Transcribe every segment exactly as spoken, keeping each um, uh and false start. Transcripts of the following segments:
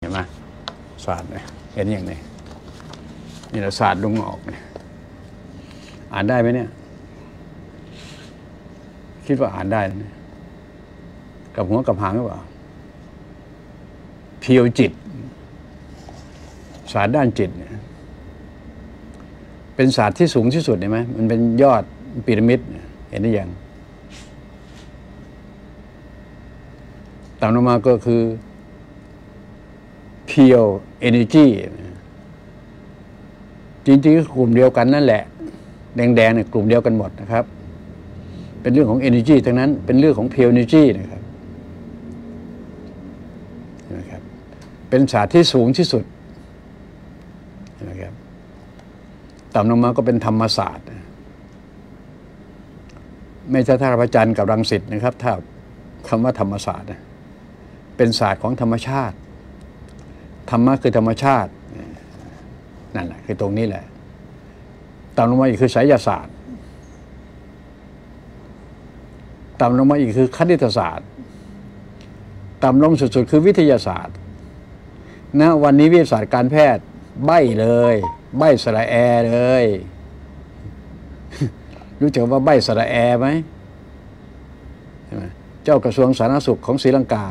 นไหมศาสตร์เนี่ยเห็นอย่างนี้นี่เราศาสตร์ลุงออกเนี่ยอ่านได้ไหมเนี่ยคิดว่าอ่านได้ไหมกับหัวกับหางหรือเปล่าเพียวจิตศาสตร์ด้านจิตเนี่ยเป็นศาสตร์ที่สูงที่สุดเห็นไหมมันเป็นยอดพีระมิดเห็นได้ยังตามลงมาก็คือ pure energy จริงๆกลุ่มเดียวกันนั่นแหละแดงๆเนี่ยกลุ่มเดียวกันหมดนะครับเป็นเรื่องของ energy ทั้งนั้นเป็นเรื่องของ pure energy นะครับนะครับเป็นศาสตร์ที่สูงที่สุดนะครับต่ำลงมาก็เป็นธรรมศาสตร์ไม่ใช่ท่าพระจันทร์กับรังสิตนะครับถ้าคำว่าธรรมศาสตร์เป็นศาสตร์ของธรรมชาติธรรมะคือธรรมชาตินั่นแหละคือตรงนี้แหละต่ำลงมาอีกคือไสยศาสตร์ต่ำลงมาอีกคือคณิตศาสตร์ต่ำลงสุดๆคือวิทยาศาสตร์ณวันนี้วิทยาศาสตร์การแพทย์ใบ้เลยใบ้สระแอเลยรู้จักว่าใบ้สระแอไหมเจ้ากระทรวงสาธารณสุขของศรีลังกา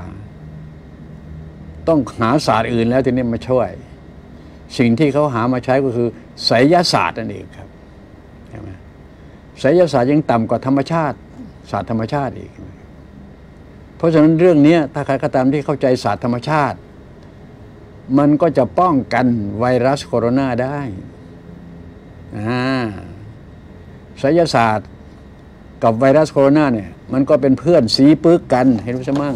ต้องหาศาสตร์อื่นแล้วทีนี้มาช่วยสิ่งที่เขาหามาใช้ก็คือไสยศาสตร์นั่นเองครับใช่ไหมไสยศาสตร์ยังต่ำกว่าธรรมชาติศาสตร์ธรรมชาติอีกเพราะฉะนั้นเรื่องนี้ถ้าใครก็ตามที่เข้าใจศาสตร์ธรรมชาติมันก็จะป้องกันไวรัสโคโรนาได้อ่าไสยศาสตร์กับไวรัสโคโรนาเนี่ยมันก็เป็นเพื่อนสีปึกกันให้รู้ซะมั่ง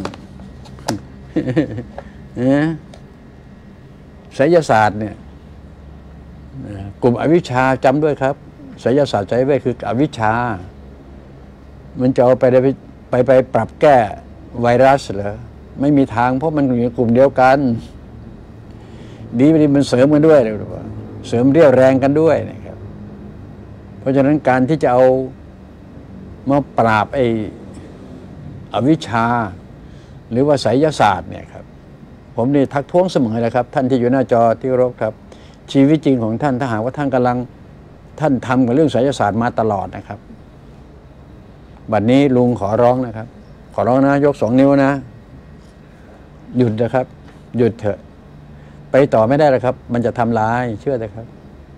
ไสยศาสตร์เนี่ยกลุ่มอวิชชาจำด้วยครับไสยศาสตร์ไสยเวทคืออวิชชามันจะเอาไปไปไปไปปรับแก้ไวรัสเหรอไม่มีทางเพราะมันอยู่ในกลุ่มเดียวกันดีไม่ดีมันเสริมกันด้วยหรือเปล่าเสริมเรี่ยวแรงกันด้วยนะครับเพราะฉะนั้นการที่จะเอามาปราบไอ้อวิชชาหรือว่าไสยศาสตร์เนี่ยครับผมนี่ทักท้วงเสมอเลยครับท่านที่อยู่หน้าจอที่เคารพครับชีวิตจริงของท่านถ้าหากว่าท่านกำลังท่านทำกับเรื่องไสยศาสตร์มาตลอดนะครับบัดนี้ลุงขอร้องนะครับขอร้องนะยกสองนิ้วนะหยุดนะครับหยุดเถอะไปต่อไม่ได้แล้วครับมันจะทำร้ายเชื่อเลยครับ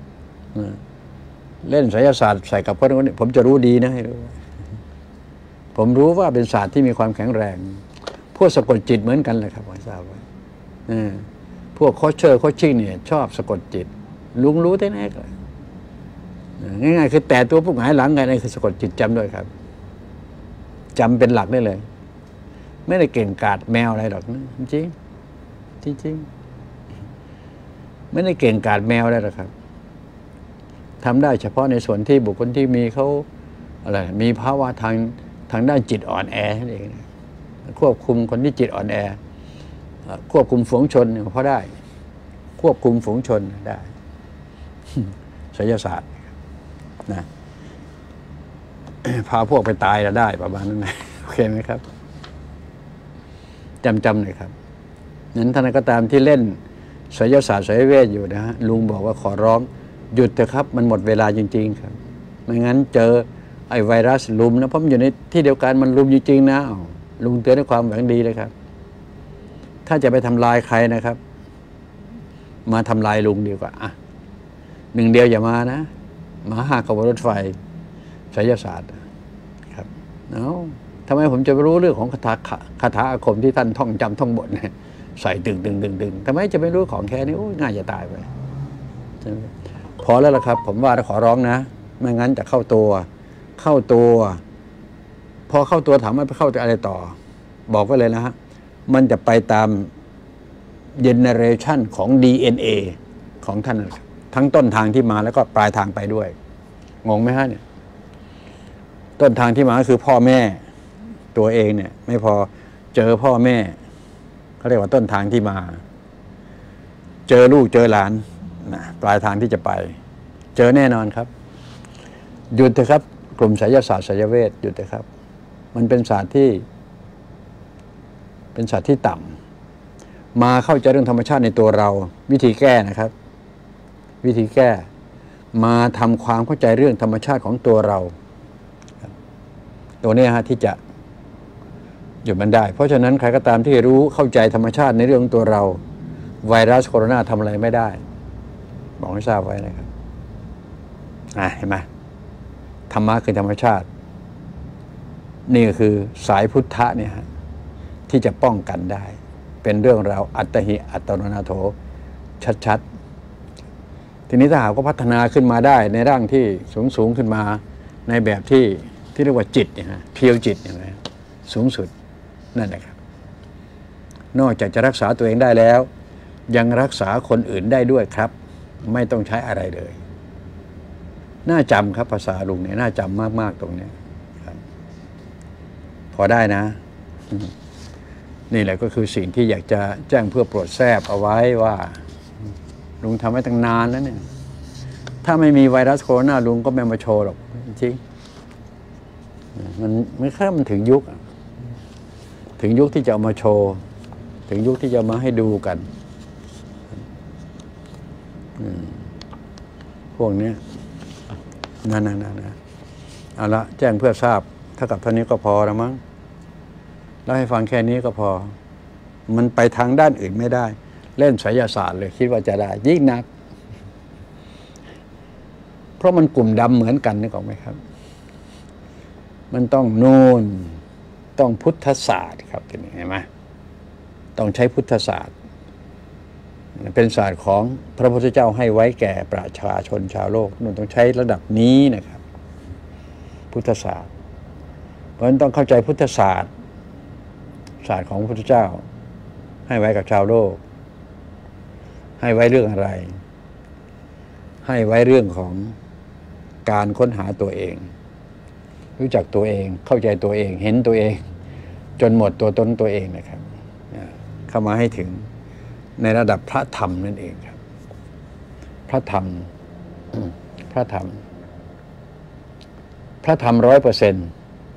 เล่นไสยศาสตร์ใส่กับคนนี้ผมจะรู้ดีนะให้รู้ผมรู้ว่าเป็นศาสตร์ที่มีความแข็งแรงพวกสะกดจิตเหมือนกันเลยครับผมทราบไว้พวกโคชเชอร์โคชชิ่งเนี่ยชอบสะกดจิตลุงรู้แน่ๆเลยง่ายๆคือแต่ตัวผู้หงายหลังไงนี่คือสะกดจิตจำด้วยครับจำเป็นหลักได้เลยไม่ได้เก่งกาจแมวอะไรหรอกนะจริงจริงจริงไม่ได้เก่งกาจแมวอะไรหรอกครับทำได้เฉพาะในส่วนที่บุคคลที่มีเขาอะไรมีภาวะทางทางด้านจิตอ่อนแอนั่นเองควบคุมคนที่จิตอ่อนแอควบคุมฝูงชนเพราะได้ควบคุมฝูงชนได้ไสยศาสตร์นะพาพวกไปตายแล้วได้ประมาณนั้นนะโอเคไหมครับจำจำหน่อยครับนั้นท่านก็ตามที่เล่นไสยศาสตร์ไสยเวทอยู่นะฮะลุงบอกว่าขอร้องหยุดเถอะครับมันหมดเวลาจริงๆครับไม่งั้นเจอไอ้ไวรัสลุมนะเพราะมันอยู่ในที่เดียวกันมันลุมจริงๆนะลุงเตือนด้วยความหวังดีเลยครับถ้าจะไปทำลายใครนะครับมาทำลายลุงดีกว่าอ่ะหนึ่งเดียวอย่ามานะมาหาขบวนรถไฟไสยศาสตร์ครับเอ้าทำไมผมจะไม่รู้เรื่องของคาถาคาถาอาคมที่ท่านท่องจำท่องบทเนี่ยใส่ดึงดึงดึงดึงทำไมจะไม่รู้ของแค่นี้โอ้ยง่ายจะตายไปพอแล้วล่ะครับผมว่าขอร้องนะไม่งั้นจะเข้าตัวเข้าตัวพอเข้าตัวถามว่าไปเข้าอะไรต่อบอกไว้เลยนะฮะมันจะไปตามเจเนเรชันของ ดี เอ็น เอ ของท่านทั้งต้นทางที่มาแล้วก็ปลายทางไปด้วยงงไหมฮะเนี่ยต้นทางที่มาคือพ่อแม่ตัวเองเนี่ยไม่พอเจอพ่อแม่เขาเรียกว่าต้นทางที่มาเจอลูกเจอหลานนะปลายทางที่จะไปเจอแน่นอนครับหยุดเถอะครับกลุ่มไสยศาสตร์ไสยเวทหยุดเถอะครับมันเป็นศาสตร์ที่เป็นศาสตร์ที่ต่ำมาเข้าใจเรื่องธรรมชาติในตัวเราวิธีแก้นะครับ วิธีแก้มาทำความเข้าใจเรื่องธรรมชาติของตัวเราตัวนี้ฮะที่จะหยุดมันได้เพราะฉะนั้นใครก็ตามที่รู้เข้าใจธรรมชาติในเรื่องตัวเราไวรัสโคโรนาทำอะไรไม่ได้บอกให้ทราบไว้นะครับอ่ะเห็นไหมธรรมะคือธรรมชาตินี่ก็คือสายพุทธะเนี่ยฮะที่จะป้องกันได้เป็นเรื่องราวอัตหิอัตโนนาโถชัดๆทีนี้ถ้าหากว่าพัฒนาขึ้นมาได้ในร่างที่สูงสูงขึ้นมาในแบบที่ที่เรียกว่าจิตเนี่ยฮะเพียวจิตอย่างไรสูงสุดนั่นแหละครับนอกจากจะรักษาตัวเองได้แล้วยังรักษาคนอื่นได้ด้วยครับไม่ต้องใช้อะไรเลยน่าจำครับภาษาลุงเนี่ยน่าจำมากๆตรงนี้ครับพอได้นะนี่แหละก็คือสิ่งที่อยากจะแจ้งเพื่อโปรดแทรกเอาไว้ว่าลุงทำไว้ตั้งนานแล้วเนี่ยถ้าไม่มีไวรัสโคโรนาลุงก็ไม่มาโชว์หรอกจริงมันไม่แค่มันถึงยุคถึงยุคที่จะเอามาโชว์ถึงยุคที่จะมาให้ดูกันพวกนี้นั่นนั่นนั่นเอาละแจ้งเพื่อทราบถ้ากับเท่านี้ก็พอแล้วมั้งแล้วให้ฟังแค่นี้ก็พอมันไปทางด้านอื่นไม่ได้เล่นไสยศาสตร์เลยคิดว่าจะได้ยิ่งนักเพราะมันกลุ่มดำเหมือนกันนึกออกไหมครับมันต้องโน่นต้องพุทธศาสตร์ครับทีนี้เห็นไหมต้องใช้พุทธศาสตร์เป็นศาสตร์ของพระพุทธเจ้าให้ไว้แก่ประชาชนชาวโลกนู่นต้องใช้ระดับนี้นะครับพุทธศาสตร์เพราะฉะนั้นต้องเข้าใจพุทธศาสตร์ศาสตร์ของพระพุทธเจ้าให้ไว้กับชาวโลกให้ไว้เรื่องอะไรให้ไว้เรื่องของการค้นหาตัวเองรู้จักตัวเองเข้าใจตัวเองเห็นตัวเองจนหมดตัวตนตัวเองนะครับเข้ามาให้ถึงในระดับพระธรรมนั่นเองครับพระธรรมพระธรรมพระธรรมร้อยเปอร์เซ็นต์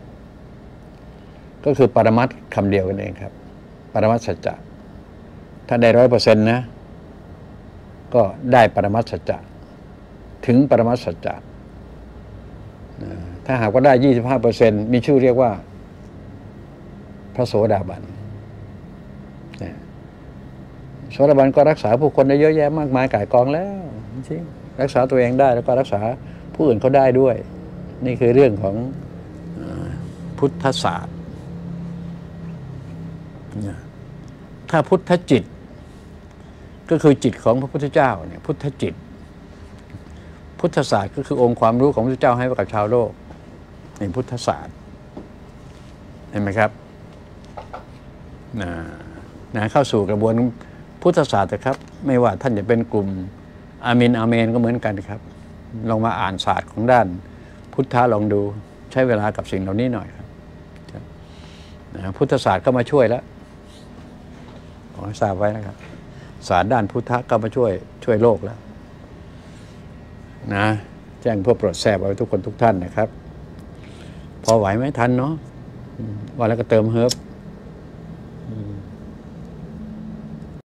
ก็คือปรมัตถ์คำเดียวกันเองครับปรมัตถ์สัจจะถ้าได้ร้อยเปอร์เซ็นต์นะก็ได้ปรมัตถ์สัจจะถึงปรมัตถ์สัจจะถ้าหากว่าได้ยี่สิบห้าเปอร์เซ็นต์มีชื่อเรียกว่าพระโสดาบันโสดาบันก็รักษาผู้คนได้เยอะแยะมากมายก่ายกองแล้วจริงรักษาตัวเองได้แล้วก็รักษาผู้อื่นเขาได้ด้วยนี่คือเรื่องของพุทธศาสตร์ถ้าพุทธจิตก็คือจิตของพระพุทธเจ้าเนี่ยพุทธจิตพุทธศาสตร์ก็คือองค์ความรู้ของพระพุทธเจ้าให้กับชาวโลกในพุทธศาสตร์เห็นไหมครับนะนะเข้าสู่กระบวนพุทธศาสตร์นะครับไม่ว่าท่านจะเป็นกลุ่มอามินอาเมนก็เหมือนกันครับลองมาอ่านศาสตร์ของด้านพุทธะลองดูใช้เวลากับสิ่งเหล่านี้หน่อยครับนะพุทธศาสตร์ก็มาช่วยแล้วขอให้ทราบไว้นะครับศาสตร์ด้านพุทธะก็มาช่วยช่วยโลกแล้วนะแจ้งเพื่อโปรดแทรกไว้ทุกคนทุกท่านนะครับพอไหวไหมทันเนาะว่าแล้วก็เติมเฮิร์บ